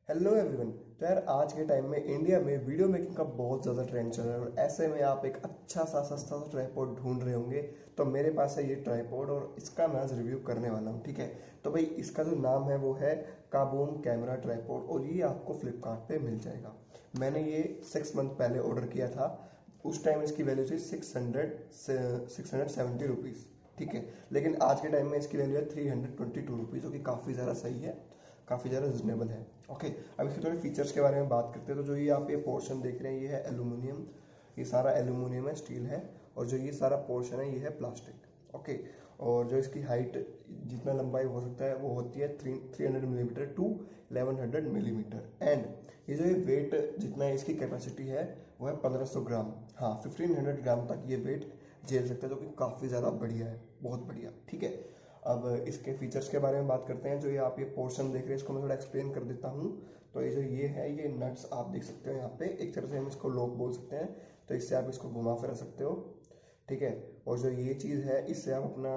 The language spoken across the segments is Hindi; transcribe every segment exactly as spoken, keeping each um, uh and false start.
Hello everyone. तो यार आज के टाइम में इंडिया में वीडियो मेकिंग का बहुत ज़्यादा ट्रेंड चल रहा है और ऐसे में आप एक अच्छा सा सस्ता सा ट्राइपॉड ढूंढ रहे होंगे। तो मेरे पास है ये ट्राइपॉड और इसका मैं आज रिव्यू करने वाला हूँ। ठीक है, तो भाई इसका जो नाम है वो है काबूम कैमरा ट्राइपॉड और ये आपको फ्लिपकार्ट पे मिल जाएगा। मैंने ये सिक्स मंथ पहले ऑर्डर किया था। उस टाइम इसकी वैल्यू थी six hundred six hundred seventy rupees. ठीक है, लेकिन आज के टाइम में इसकी वैल्यू है three hundred twenty two rupees, जो कि काफ़ी ज़्यादा सही है, काफ़ी ज़्यादा रिजनेबल है। ओके, अब इसके थोड़े फीचर्स के बारे में बात करते हैं। तो जो ये आप ये पोर्शन देख रहे हैं ये है एल्यूमिनियम, ये सारा एल्यूमिनियम है, स्टील है। और जो ये सारा पोर्शन है ये है प्लास्टिक। ओके, और जो इसकी हाइट जितना लंबाई हो सकता है वो होती है three three hundred millimetre to eleven hundred millimetre. And ये जो ये वेट जितना है इसकी कैपेसिटी है वो है पंद्रह सौ ग्राम। हाँ, फिफ्टीन हंड्रेड ग्राम तक ये वेट झेल सकता है, जो कि काफ़ी ज़्यादा बढ़िया है, बहुत बढ़िया। ठीक है, अब इसके फीचर्स के बारे में बात करते हैं। जो ये आप ये पोर्शन देख रहे हैं इसको मैं थोड़ा एक्सप्लेन कर देता हूँ। तो ये जो ये है ये नट्स आप देख सकते हो यहाँ पे, एक तरह से हम इसको लॉक बोल सकते हैं। तो इससे आप इसको घुमा फिरा सकते हो। ठीक है, और जो ये चीज़ है इससे आप अपना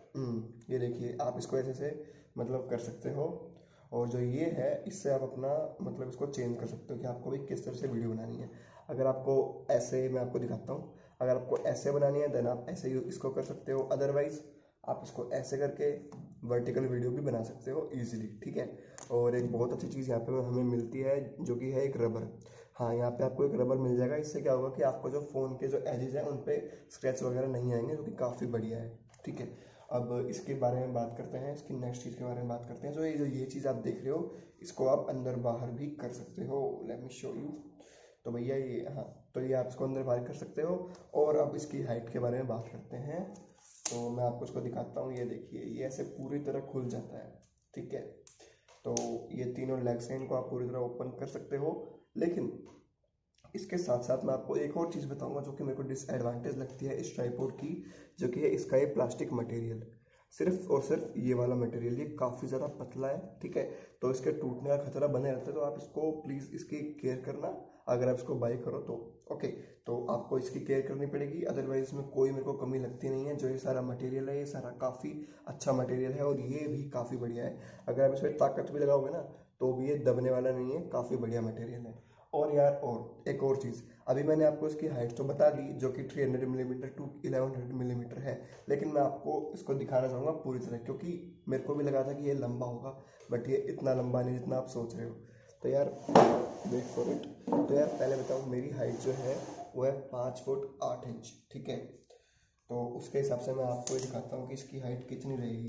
ये देखिए आप इसको ऐसे से मतलब कर सकते हो। और जो ये है इससे आप अपना मतलब इसको चेंज कर सकते हो कि आपको भी किस तरह से वीडियो बनानी है। अगर आपको ऐसे, मैं आपको दिखाता हूँ, अगर आपको ऐसे बनानी है देन आप ऐसे ही इसको कर सकते हो। अदरवाइज आप इसको ऐसे करके वर्टिकल वीडियो भी बना सकते हो इजीली। ठीक है, और एक बहुत अच्छी चीज़ यहाँ पे हमें मिलती है जो कि है एक रबर। हाँ, यहाँ पे आपको एक रबर मिल जाएगा। इससे क्या होगा कि आपको जो फ़ोन के जो एजेस हैं उन पे स्क्रैच वगैरह नहीं आएंगे, जो कि काफ़ी बढ़िया है। ठीक है, अब इसके बारे में बात करते हैं, इसकी नेक्स्ट चीज़ के बारे में बात करते हैं। जो ये जो ये चीज़ आप देख रहे हो इसको आप अंदर बाहर भी कर सकते हो। Let me show you. तो भैया ये, हाँ, तो ये आप इसको अंदर बाहर कर सकते हो। और अब इसकी हाइट के बारे में बात करते हैं। तो मैं आपको इसको दिखाता हूँ। ये देखिए ये ऐसे पूरी तरह खुल जाता है। ठीक है, तो ये तीनों लेग्स हैं, इनको आप पूरी तरह ओपन कर सकते हो। लेकिन इसके साथ साथ मैं आपको एक और चीज़ बताऊंगा जो कि मेरे को डिसएडवांटेज लगती है इस ट्राइपॉड की, जो कि है इसका ये प्लास्टिक मटेरियल। सिर्फ और सिर्फ ये वाला मटेरियल ये काफ़ी ज़्यादा पतला है। ठीक है, तो इसके टूटने का खतरा बने रहता है। तो आप इसको प्लीज़ इसकी केयर करना, अगर आप इसको बाई करो तो। ओके, तो आपको इसकी केयर करनी पड़ेगी, अदरवाइज इसमें कोई मेरे को कमी लगती नहीं है। जो ये सारा मटेरियल है ये सारा काफ़ी अच्छा मटेरियल है और ये भी काफ़ी बढ़िया है। अगर आप इसमें ताकत भी लगाओगे ना तो भी ये दबने वाला नहीं है, काफ़ी बढ़िया मटेरियल है। और यार और एक और चीज़, अभी मैंने आपको इसकी हाइट तो बता दी जो कि three hundred millimetre to eleven hundred millimetre है। लेकिन मैं आपको इसको दिखाना चाहूँगा पूरी तरह, क्योंकि मेरे को भी लगा था कि ये लंबा होगा, बट ये इतना लंबा नहीं जितना आप सोच रहे हो। तो यार वेट फॉर इट। तो यार पहले बताऊँ, मेरी हाइट जो है वो है पाँच फुट आठ इंच। ठीक है, तो उसके हिसाब से मैं आपको ये दिखाता हूँ कि इसकी हाइट कितनी रहेगी।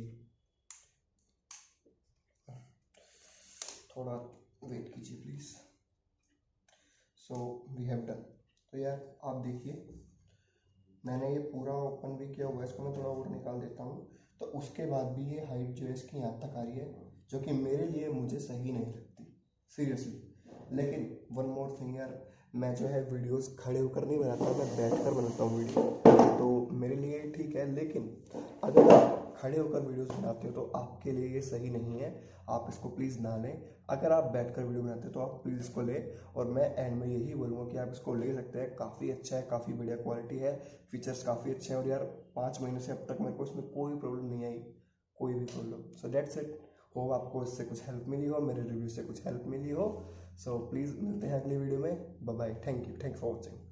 थोड़ा वेट कीजिए please. So we have done. तो यार आप देखिए मैंने ये पूरा ओपन भी किया हुआ है, इसको मैं थोड़ा और निकाल देता हूँ। तो उसके बाद भी ये हाइट जो है इसकी यहाँ तक आ रही है, जो कि मेरे लिए मुझे सही नहीं लगती सीरियसली। लेकिन वन मोर थिंग यार, मैं जो है वीडियोस खड़े होकर नहीं बनाता, मैं बैठ कर बनाता हूँ वीडियो। तो मेरे लिए ठीक है, लेकिन अगर आप खड़े होकर वीडियोस बनाते हो तो आपके लिए ये सही नहीं है, आप इसको प्लीज़ ना लें। अगर आप बैठकर वीडियो बनाते हो तो आप प्लीज़ इसको लें। और मैं एंड में यही बोलूँगा कि आप इसको ले सकते हैं, काफ़ी अच्छा है, काफ़ी बढ़िया क्वालिटी है, फीचर्स काफ़ी अच्छे हैं। और यार पाँच महीने से अब तक मेरे को इसमें कोई प्रॉब्लम नहीं आई, कोई भी problem. So that's it. Hope आपको इससे कुछ हेल्प मिली हो, मेरे रिव्यू से कुछ हेल्प मिली हो। सो प्लीज़ मिलते हैं अगली वीडियो में। Bye bye, thank you, thank for watching.